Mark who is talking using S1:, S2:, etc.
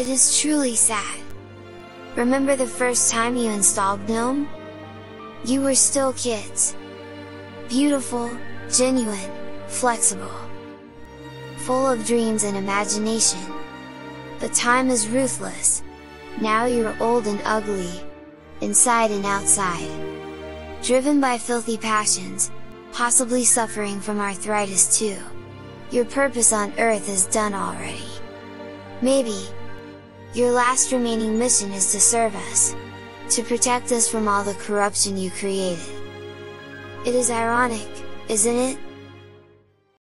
S1: It is truly sad. Remember the first time you installed GNOME? You were still kids. Beautiful, genuine, flexible. Full of dreams and imagination. But time is ruthless. Now you're old and ugly, inside and outside. Driven by filthy passions, possibly suffering from arthritis too. Your purpose on Earth is done already. Maybe, your last remaining mission is to serve us, to protect us from all the corruption you created. It is ironic, isn't it?